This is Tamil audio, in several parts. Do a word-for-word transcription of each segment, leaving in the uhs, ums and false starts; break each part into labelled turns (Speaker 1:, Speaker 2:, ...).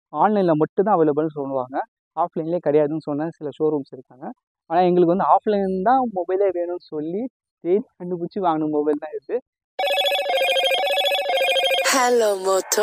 Speaker 1: ஆன்லைனில் மட்டும்தான் அவைலபிள்னு சொல்லுவாங்க. ஆஃப்லைன்லேயே கிடையாதுன்னு சொன்ன சில ஷோரூம்ஸ் இருக்காங்க. ஆனால் எங்களுக்கு வந்து ஆஃப்லைன் தான் மொபைலே வேணும்னு சொல்லி தேடி கண்டுபிடிச்சி வாங்கின மொபைல் தான் இது.
Speaker 2: Hello Moto.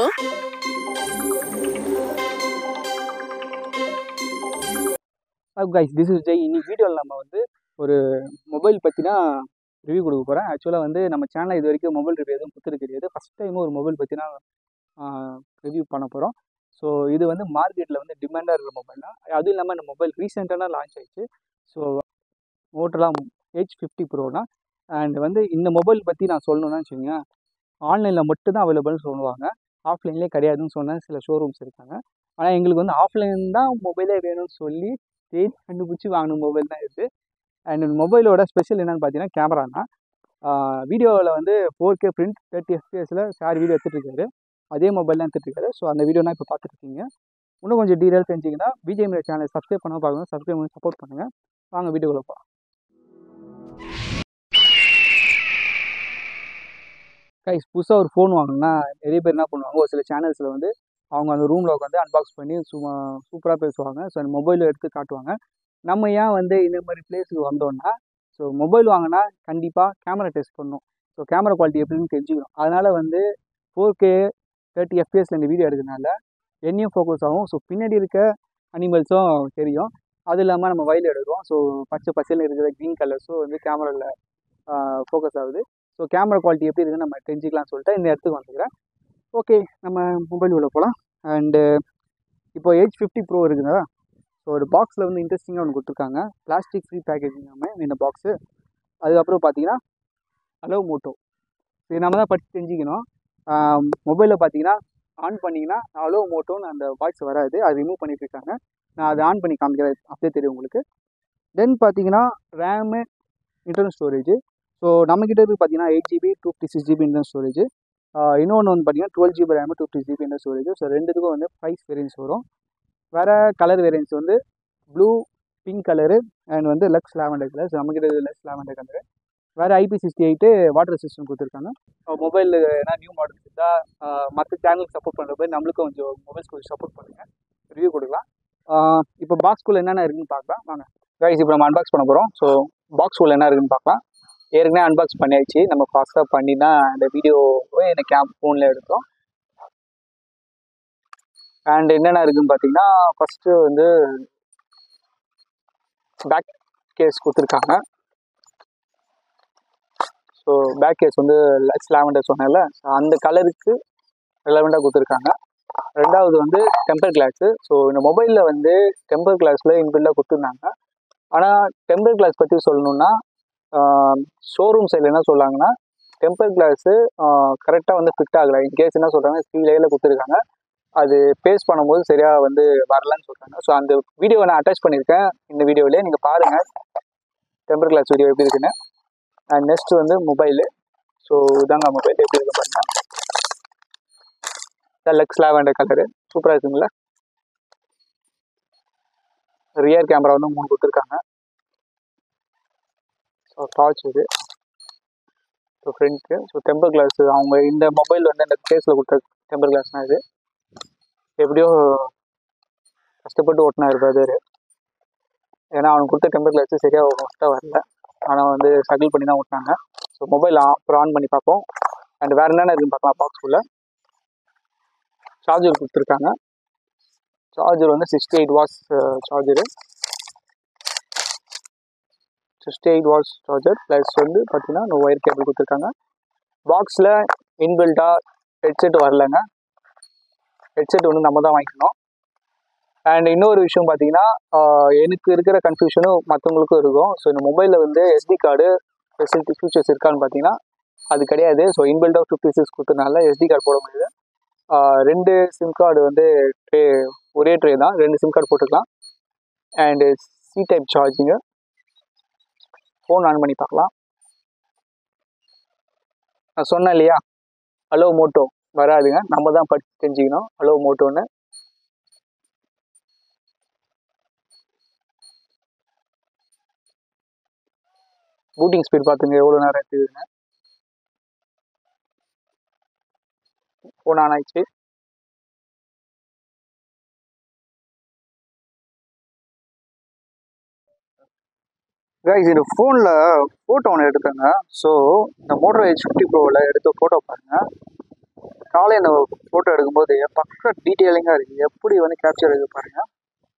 Speaker 1: Guys, this is Jai. இன்னைக்கு வீடியோவில் நம்ம வந்து ஒரு மொபைல் பற்றினா ரிவ்யூ கொடுக்க போகிறேன். ஆக்சுவலாக வந்து நம்ம சேனலில் இது வரைக்கும் மொபைல் ரிவ்யூ எதுவும் கொடுத்துரு கிடையாது. ஃபஸ்ட் டைமும் ஒரு மொபைல் பற்றினா ரிவ்யூ பண்ண போகிறோம். ஸோ இது வந்து மார்க்கெட்டில் வந்து டிமாண்டாக இருக்கிற மொபைல் தான். அதுவும் இல்லாமல் இந்த மொபைல் ரீசெண்டாக லான்ச் ஆயிடுச்சு. ஸோ மோட்டோலா ஹெச் ஃபிஃப்டி ப்ரோனா. அண்ட் வந்து இந்த மொபைல் பற்றி நான் சொல்லணும்னா வச்சுக்கோங்க, ஆன்லைனில் மட்டும்தான் அவைலபிள்னு சொல்லுவாங்க. ஆஃப்லைன்லேயே கிடையாதுன்னு சொன்ன சில ஷோரூம்ஸ் இருக்காங்க. ஆனால் எங்களுக்கு வந்து ஆஃப்லைன் தான் மொபைலே வேணும்னு சொல்லி தேடி கண்டுபிடிச்சி வாங்கின மொபைல் தான் இது. அண்ட் இந்த மொபைலோட ஸ்பெஷல் என்னென்னு பார்த்தீங்கன்னா கேமரானா. வீடியோவில் வந்து ஃபோர் கே பிரிண்ட் தேர்ட்டி எஃப்பிஎஸில் சார் வீடியோ எடுத்துகிட்ருக்காரு. அதே மொபைல் தான் எடுத்துகிட்ருக்காரு. ஸோ அந்த வீடியோ நான் இப்போ பார்த்துருக்கீங்க. இன்னும் கொஞ்சம் டீட்டெயில் தெரிஞ்சிங்கன்னா பிஜே மீடியா சேனலை சப்ஸ்கிரைப் பண்ண பார்க்கணும். சப்ஸ்கிரைப் பண்ணி சப்போர்ட் பண்ணுங்கள். வாங்க வீடியோக்குள்ள போகலாம். கைஸ், புதுசாக ஒரு ஃபோன் வாங்கினா நிறைய பேர் என்ன பண்ணுவாங்க, ஒரு சில சேனல்ஸில் வந்து அவங்க அந்த ரூமில் உட்காந்து அன்பாக்ஸ் பண்ணி சும்மா சூப்பராக பேசுவாங்க. ஸோ அந்த மொபைலில் எடுத்து காட்டுவாங்க. நம்ம ஏன் வந்து இந்த மாதிரி பிளேஸுக்கு வந்தோம்னா, ஸோ மொபைல் வாங்கினா கண்டிப்பாக கேமரா டெஸ்ட் பண்ணணும். ஸோ கேமரா குவாலிட்டி எப்படின்னு தெரிஞ்சுக்கணும். அதனால் வந்து ஃபோர் கே தேர்ட்டி எஃப்பிஎஸில் இந்த வீடியோ எடுக்கிறதுனால என்னையும் ஃபோக்கஸ் ஆகும். ஸோ பின்னாடி இருக்க அனிமல்ஸும் தெரியும். அது இல்லாமல் நம்ம வயலில் எடுக்கிறோம். ஸோ பச்சை பச்சையில் இருக்கிற க்ரீன் கலர்ஸும் வந்து கேமராவில் ஃபோக்கஸ் ஆகுது. ஸோ கேமரா குவாலிட்டி எப்படி இருக்குன்னு நம்ம தெரிஞ்சுக்கலாம்னு சொல்லிட்டு இந்த இடத்துக்கு வந்துக்கிறேன். ஓகே, நம்ம மொபைல் உள்ள போகலாம். அண்டு இப்போ ஹெச் ஃபிஃப்டி ப்ரோ இருக்குதா. ஸோ ஒரு பாக்ஸில் வந்து இன்ட்ரெஸ்டிங்காக ஒன்று கொடுத்துருக்காங்க. பிளாஸ்டிக் ஃப்ரீ பேக்கேஜிங் நம்ம இந்த பாக்ஸு. அதுக்கப்புறம் பார்த்தீங்கன்னா ஹலோ மோட்டோ. இது நம்ம தான் பற்றி தெரிஞ்சுக்கணும். மொபைலில் பார்த்தீங்கன்னா ஆன் பண்ணிங்கன்னா ஹலோ மோட்டோன்னு அந்த பாக்ஸ் வராது. அது ரிமூவ் பண்ணிட்டு இருக்காங்க. நான் அதை ஆன் பண்ணி காமிக்கிறேன், அப்படியே தெரியும் உங்களுக்கு. தென் பார்த்தீங்கன்னா ரேமு, இன்டர்னல் ஸ்டோரேஜு. ஸோ நம்மக்கிட்ட இருக்குது பார்த்தீங்கன்னா eight GB two fifty six GB internal storage. இன்னொன்று வந்து பார்த்தீங்கன்னா twelve GB RAM two fifty GB internal storage. So ரெண்டுத்துக்கும் வந்து ப்ரைஸ் வேரியன்ஸ் வரும். வேறு கலர் வேரியன்ஸ் வந்து ப்ளூ, பிங்க் கலரு அண்ட் வந்து லக்ஸ் லாவெண்டர் கலர். ஸோ நம்மக்கிட்ட லக்ஸ் லாவெண்டர் கலரு. வேறு IP sixty eight water resistant கொடுத்துருக்காங்க. மொபைல் ஏன்னா நியூ மாடல் இருந்தால் மற்ற சேனலுக்கு சப்போர்ட் பண்ணுற போய் நம்மளுக்கும் கொஞ்சம் மொபைல்ஸ் கொஞ்சம் சப்போர்ட் பண்ணுங்கள், ரிவ்யூ கொடுக்கலாம். இப்போ பாக்ஸ்குள்ளே என்னென்ன இருக்குதுன்னு பார்க்கலாம் வாங்க. கைஸ், இப்போ நம்ம அன்பாக்ஸ் பண்ண போகிறோம். ஸோ பாக்ஸ்குள்ளே என்ன இருக்குதுன்னு பார்க்கலாம். ஏற்கனவே அன்பாக்ஸ் பண்ணியாச்சு. நம்ம ஃபாஸ்ட்டாக பண்ணி தான் இந்த வீடியோவை இந்த கேம் ஃபோனில் எடுத்தோம். அண்ட் என்னென்ன இருக்குதுன்னு பார்த்தீங்கன்னா ஃபஸ்ட்டு வந்து பேக் கேஸ் கொடுத்துருக்காங்க. ஸோ பேக் கேஸ் வந்து லக்ஸ் லாவெண்டர் சொன்னேன்ல, அந்த கலருக்கு ரெலவெண்ட்டாக கொடுத்துருக்காங்க. ரெண்டாவது வந்து டெம்பர் கிளாஸு. ஸோ இந்த மொபைலில் வந்து டெம்பர் கிளாஸில் இன்பில்டாக கொடுத்துருந்தாங்க. ஆனால் டெம்பர் கிளாஸ் பற்றி சொல்லணுன்னா ஷோரூம் சைடில் என்ன சொல்கிறாங்கன்னா டெம்பர் கிளாஸு கரெக்டாக வந்து ஃபிட் ஆகலை. இன்கேஸ் என்ன சொல்கிறாங்க த்ரீ லேயரில் கொடுத்துருக்காங்க, அது பேஸ் பண்ணும்போது சரியாக வந்து வரலன்னு சொல்கிறாங்க. ஸோ அந்த வீடியோவை நான் அட்டாச் பண்ணியிருக்கேன் இந்த வீடியோவிலே, நீங்கள் பாருங்கள் டெம்பர் கிளாஸ் வீடியோ எப்படி இருக்குன்னு. அண்ட் நெக்ஸ்ட் வந்து மொபைலு. ஸோ இதாங்க மொபைல் எப்படி இருக்கு பாருங்கள். லக்ஸ் லாவெண்டர் கலரு சூப்பராக இருக்குங்களா. ரியர் கேமரா வந்து மூணு கொடுத்துருக்காங்க. ஸோ டார்ச் இது. So front. So temper glass அவங்க இந்த மொபைல் வந்து அந்த கேஸில் கொடுத்த டெம்பர் கிளாஸ்னால் இது எப்படியோ கஷ்டப்பட்டு ஓட்டினா இருப்பாரு. ஏன்னா அவனுக்கு கொடுத்த டெம்பர் கிளாஸு சரியாக ஒர்க்காக வரல. ஆனால் வந்து ஸ்ட்ரகிள் பண்ணி தான் ஓட்டினாங்க. ஸோ மொபைல் அப்புறம் ஆன் பண்ணி பார்ப்போம். அண்ட் வேறு என்னென்ன இருக்குன்னு பார்க்கலாம். பாக்ஸ்குள்ளே சார்ஜர் கொடுத்துருக்காங்க. சார்ஜர் வந்து sixty eight watts charger. Sixty eight watts charger plus வந்து பார்த்தீங்கன்னா இந்த ஒயர் கேபிள் கொடுத்துருக்காங்க. பாக்ஸில் இன்பில்ட்டாக ஹெட்செட் வரலைங்க. ஹெட்செட் வந்து நம்ம தான் வாங்கிக்கணும். அண்ட் இன்னொரு விஷயம் பார்த்தீங்கன்னா எனக்கு இருக்கிற கன்ஃபியூஷனும் மற்றவங்களுக்கும் இருக்கும். ஸோ இந்த மொபைலில் வந்து எஸ்டி கார்டு ஃபெசிலிட்டி ஃபியூச்சர்ஸ் இருக்கான்னு பார்த்தீங்கன்னா அது கிடையாது. ஸோ இன்பில்ட்டாக ஃபிஃப்டி சிக்ஸ் கொடுத்ததுனால எஸ்டி கார்டு போட முடியாது. ரெண்டு சிம் கார்டு வந்து ட்ரே ஒரே ட்ரே தான், ரெண்டு சிம் கார்டு போட்டுக்கலாம். And C type charging. Phone on பண்ணி பார்க்கலாம். நான் சொன்னேன் இல்லையா ஹலோ மோட்டோ வராதுங்க, நம்ம தான் படித்து தெரிஞ்சுக்கணும் ஹலோ மோட்டோன்னு. பூட்டிங் ஸ்பீட் பார்த்துங்க எவ்வளோ நேரம் எடுத்துக்குதுங்க. ஃபோன் ஆன் ஆயிடுச்சு. கைஸ் இந்த ஃபோனில் ஃபோட்டோ ஒன்று எடுத்தேங்க. ஸோ இந்த மோட்டோ எட்ஜ் ஃபிஃப்டி ப்ரோவில் எடுத்த ஃபோட்டோ பாருங்கள். காலையில் இந்த ஃபோட்டோ எடுக்கும்போது பக்க டீட்டெயிலிங்காக இருக்குது. எப்படி வந்து கேப்சர் ஆகுது பாருங்கள்.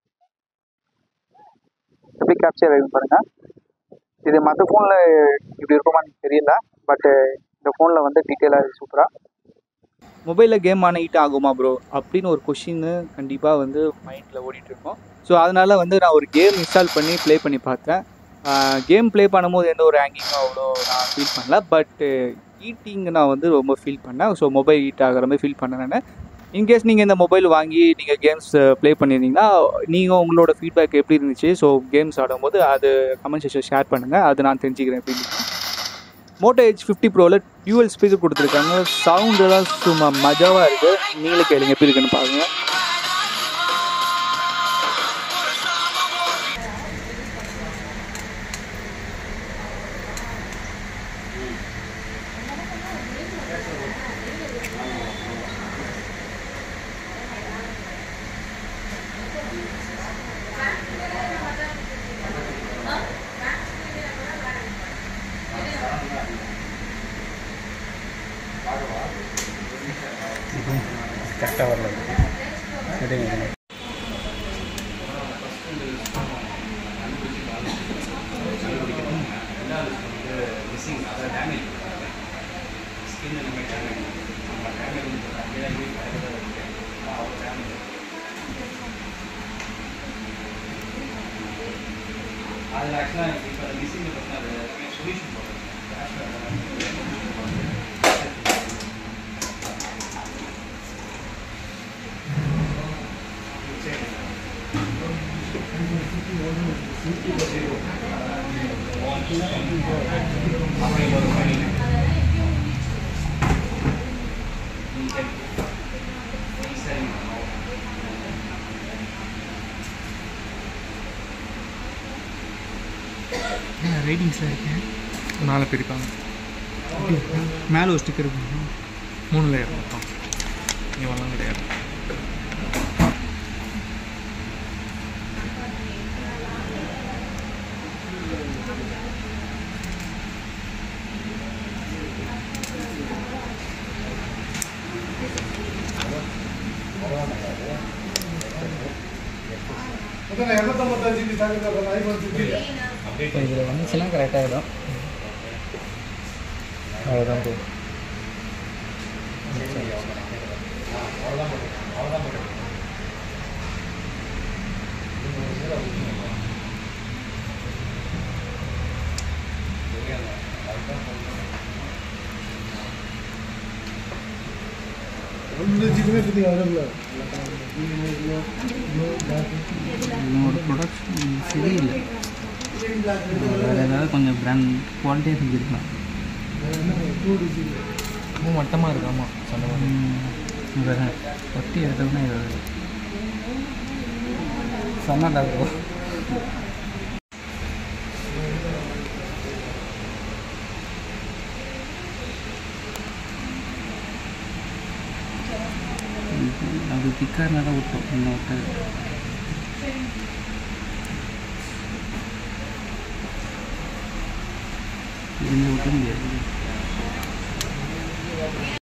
Speaker 1: எப்படி கேப்சர் ஆகுது பாருங்கள். இது மற்ற ஃபோனில் இப்படி இருக்குமான்னு தெரியல. பட்டு இந்த ஃபோனில் வந்து டீட்டெயிலாக இருக்குது சூப்பராக. மொபைலில் கேம் ஆனால் ஹீட் ஆகுமா ப்ரோ அப்படின்னு ஒரு கொஷின்னு கண்டிப்பாக வந்து மைண்டில் ஓடிட்டுருக்கோம். ஸோ அதனால் வந்து நான் ஒரு கேம் இன்ஸ்டால் பண்ணி ப்ளே பண்ணி பார்த்தேன். கேம் ப்ளே பண்ணும்போது எந்த ஒரு ஹேங்கிங்கும் அவ்வளோ நான் ஃபீல் பண்ணல. பட்டு ஹீட்டிங் நான் வந்து ரொம்ப ஃபீல் பண்ணேன். ஸோ மொபைல் ஹீட் ஆகிற மாதிரி ஃபீல் பண்ணேன் நான். இன்கேஸ் நீங்கள் இந்த மொபைல் வாங்கி நீங்கள் கேம்ஸ் ப்ளே பண்ணியிருந்தீங்கன்னா நீங்கள் உங்களோட ஃபீட்பேக் எப்படி இருந்துச்சு, ஸோ கேம்ஸ் ஆடும்போது அது கமெண்ட் செக்ஷன் ஷேர் பண்ணுங்கள். அது நான் தெரிஞ்சுக்கிறேன் எப்படி இருந்துச்சு. மோட்டோ எட்ஜ் ஃபிஃப்டி ப்ரோவில் டியூவல் ஸ்பீக்கர் கொடுத்துருக்காங்க. சவுண்டெல்லாம் சும்மா மஜாவாக இருக்குது. நீங்களே கேளுங்க எப்படி இருக்குன்னு பாருங்கள்.
Speaker 2: கரெக்டாக வரல. அதில் ஆக்சுவலாக இப்போ மிஸ்ஸிங் பார்த்தீங்கன்னா அது சொல்யூஷன் போடுறது.
Speaker 3: ரைட்டிங்ஸில் இருக்கேன்.
Speaker 2: நாலு பேர் இருக்காங்க.
Speaker 3: மேலே ஒரு ஸ்டிக்கர் இருக்கு.
Speaker 2: மூணு லேயர் மொத்தம். இவெல்லாம் கிடையாது.
Speaker 3: இதில் வந்துச்சுன்னா கரெக்டாகிடும்.
Speaker 2: அவ்வளோதான் ப்ரோ.
Speaker 3: என்னோட ப்ரொடக்ஷன் சரியில்லை. வேறு ஏதாவது கொஞ்சம் பிராண்ட் குவாலிட்டியாக செஞ்சுருக்கலாம்.
Speaker 2: ரொம்ப மட்டமாக இருக்காமா சொன்ன மாதிரி.
Speaker 3: ஒட்டி எடுத்தோம்னா ஏதாவது சொன்னாண்டா ப்ரோ. அது திக்காக விட்டோம். இன்னும் விட்டு இருந்து விட்டு முடியாது.